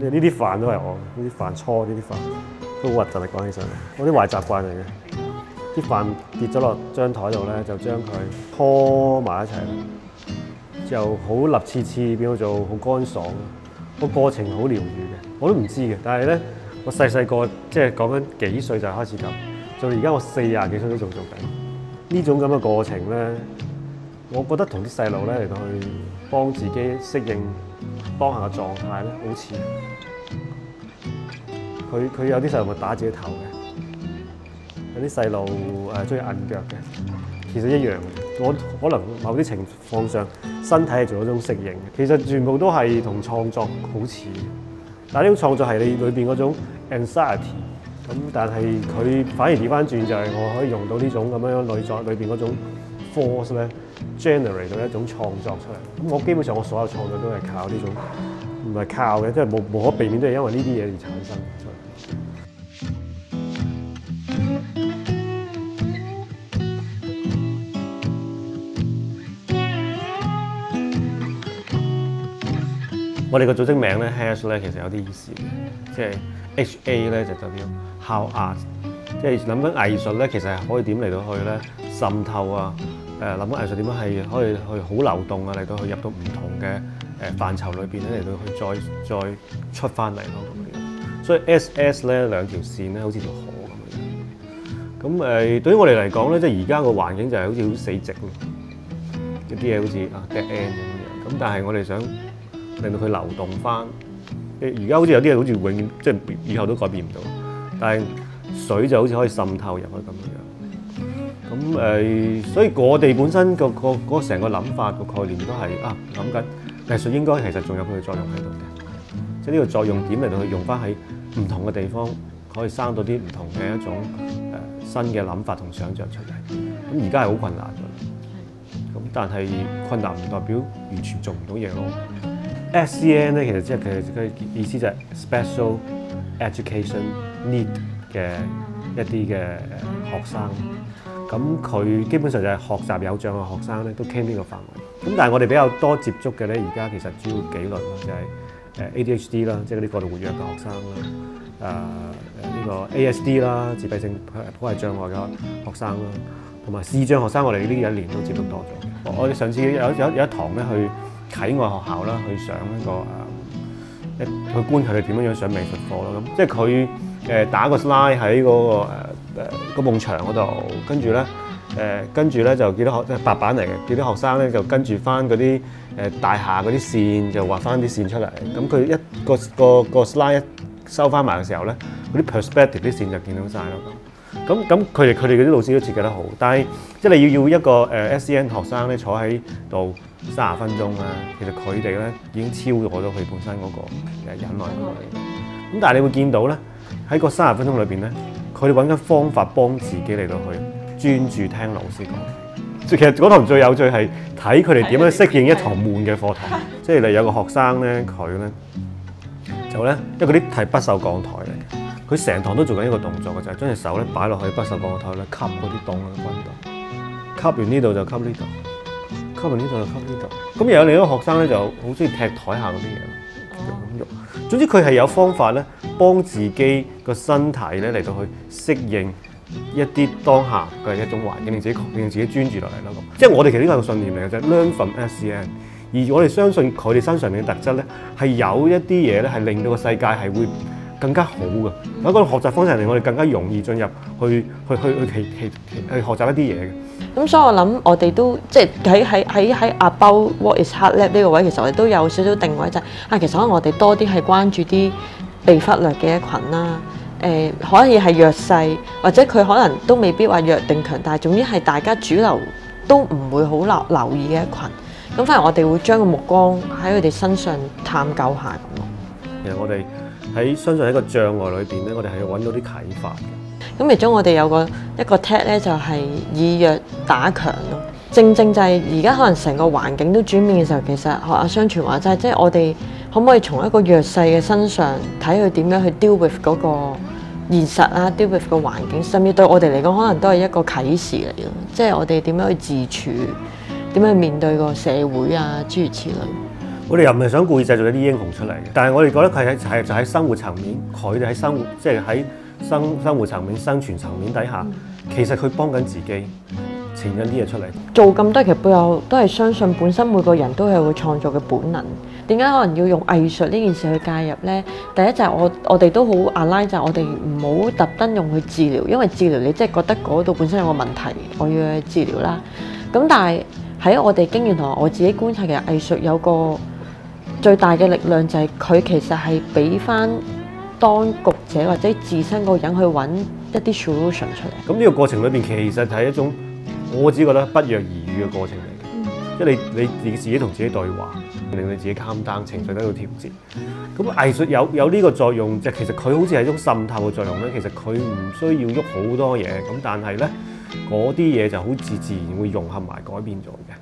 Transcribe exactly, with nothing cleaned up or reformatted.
呢啲飯都係我，呢啲飯搓呢啲飯都好核突啊！講起上嚟，我啲壞習慣嚟嘅。啲飯跌咗落張台度咧，就將佢拖埋一齊，就好立次次變咗做好乾爽。個過程好療愈嘅，我都唔知嘅。但係咧，我細細個即係講緊幾歲就開始咁，做到而家我四廿幾歲都仲做緊呢種咁嘅過程咧。我覺得同啲細路咧嚟到去幫自己適應當下嘅狀態咧，好似佢佢有啲細路會打自己頭嘅，有啲細路誒中意摁腳嘅，其實一樣嘅。我可能某啲情況上，身體係做一種適應嘅，其實全部都係同創作好似。但係呢種創作係你裏邊嗰種 anxiety， 咁但係佢反而調翻轉就係我可以用到呢種咁樣內在裏邊嗰種 force 咧 generate 到一種創作出嚟。咁我基本上我所有創作都係靠呢種，唔係靠嘅，即係無無可避免都係因為呢啲嘢而產生出嚟。我哋個組織名咧 Hash 咧其實有啲意思嘅，即係 H A 咧就代表 How Art， 即係諗緊藝術咧其實係可以點嚟到去咧滲透啊，誒諗緊藝術點樣係可以去好流動啊，嚟到去入到唔同嘅誒範疇裏邊咧嚟到去再再出翻嚟咯咁樣。所以 S S 咧兩條線咧好似條河咁樣。咁誒對於我哋嚟講咧，即係而家個環境就係好似好死寂咯，一啲嘢好似啊 dead end 咁樣。咁但係我哋想令到佢流動翻，而家好似有啲嘢好似永遠即係以後都改變唔到，但係水就好似可以滲透入去咁樣。咁誒、呃，所以我哋本身個個嗰成個諗法個概念都係啊諗緊藝術應該其實仲有佢嘅作用喺度嘅，即係呢個作用點嚟到去用翻喺唔同嘅地方，可以生到啲唔同嘅一種誒、呃、新嘅諗法同想像出嚟。咁而家係好困難㗎，咁但係困難唔代表完全做唔到嘢咯。S C N 咧，其實即係佢佢意思就係 Special Education Need 嘅一啲嘅學生。咁佢基本上就係學習有障嘅學生咧，都傾呢個範圍。咁但係我哋比較多接觸嘅咧，而家其實主要幾類啦，就係誒 A D H D 啦，即係嗰啲過度活躍嘅學生啦，誒誒呢個 A S D 啦，自閉症普係障礙嘅學生啦，同埋視障學生，我哋呢一年都接觸多咗嘅。我哋上次有有有一堂咧去啟愛學校啦，去上一個誒一去觀察佢點樣樣上美術課咯。咁即係佢誒打個 slide 喺嗰、那個誒誒個埲牆嗰度，跟住咧誒跟住咧就見到學即係白板嚟嘅，見到學生咧就跟住翻嗰啲誒大廈嗰啲線，就畫翻啲線出嚟。咁佢一個個個 slide 一收翻埋嘅時候咧，嗰啲 perspective 啲線就見到晒咯。咁咁佢哋佢哋嗰啲老師都設計得好，但係即係你要要一個誒 S C N 學生咧坐喺度三十分鐘咧，其實佢哋咧已經超過咗佢本身嗰個誒忍耐力。咁但係你會見到咧喺個三十分鐘裏邊咧，佢哋揾緊方法幫自己嚟到去專注聽老師講。其實嗰堂最有趣係睇佢哋點樣適應一堂悶嘅課堂。即係你有個學生咧，佢咧就咧，因為嗰啲係不鏽鋼台嚟嘅。佢成堂都做緊一個動作嘅，就係將隻手咧擺落去不鏽鋼嘅台咧，吸嗰啲凍嘅溫度，吸完呢度就吸呢度，吸完呢度就吸呢度。咁又有另一個學生咧，就好中意踢台下嗰啲嘢，就咁喐。總之佢係有方法咧，幫自己個身體咧嚟到去適應一啲當下嘅一種環境，令自己令自己專注落嚟咯。即係我哋其實呢個係個信念嚟嘅啫 ，learn from S C N。而我哋相信佢哋身上面嘅特質咧，係有一啲嘢咧係令到個世界係會更加好嘅，有一個學習方式令我哋更加容易進入去去去去去去去學習一啲嘢嘅。 咁所以我諗我哋都即係喺喺喺喺 About What is Heart Lab 呢個位，其實我哋都有少少定位就係、是、啊，其實可能我哋多啲係關注啲被忽略嘅一群啦。誒、呃，可以係弱勢，或者佢可能都未必話弱定強，但係總之係大家主流都唔會好留留意嘅一群。咁反而我哋會將個目光喺佢哋身上探究下咁咯。 其實我哋喺相信喺個障礙裏邊咧，我哋係要揾到啲啟發嘅。 咁其中我哋有個一個 tag 咧，就係以弱打強咯。正正就係而家可能成個環境都轉變嘅時候，其實學阿雙全話齋，即係我哋可唔可以從一個弱勢嘅身上睇佢點樣去 deal with 嗰個現實啊 ，deal with 個環境，甚至對我哋嚟講，可能都係一個啟示嚟咯。即係我哋點樣去自處，點樣去面對個社會啊，諸如此類。 我哋又唔係想故意製造一啲英雄出嚟嘅，但係我哋覺得佢喺係就喺生活層面，佢哋喺生活即係喺生生活層面、生存層面底下，其實佢幫緊自己，呈緊啲嘢出嚟。 做咁多其實背後都係相信本身每個人都係會創造嘅本能。點解可能要用藝術呢件事去介入呢？第一就係我我哋都好 align，就係我哋唔好特登用去治療，因為治療你即係覺得嗰度本身有個問題，我要去治療啦。咁但係喺我哋經驗同埋我自己觀察嘅藝術有個最大嘅力量就係佢其實係俾翻當局者或者自身個人去揾一啲 solution 出嚟。 咁呢個過程裏邊其實係一種我自己覺得不藥而癒嘅過程嚟嘅，嗯、即係你你自己自己同自己對話，令你自己 calm down，情緒得到調節。咁藝術有有呢個作用，即係其實佢好似係一種滲透嘅作用咧。其實佢唔需要喐好多嘢，咁但係咧嗰啲嘢就好自自然會融合埋改變咗嘅。